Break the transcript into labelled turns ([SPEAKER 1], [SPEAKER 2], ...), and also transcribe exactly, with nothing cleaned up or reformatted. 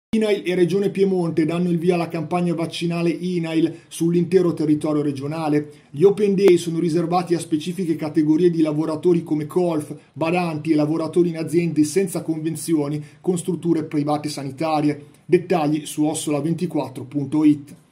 [SPEAKER 1] Inail e Regione Piemonte danno il via alla campagna vaccinale Inail sull'intero territorio regionale. Gli Open Day sono riservati a specifiche categorie di lavoratori come colf, badanti e lavoratori in aziende senza convenzioni con strutture private sanitarie. Dettagli su ossola ventiquattro punto it.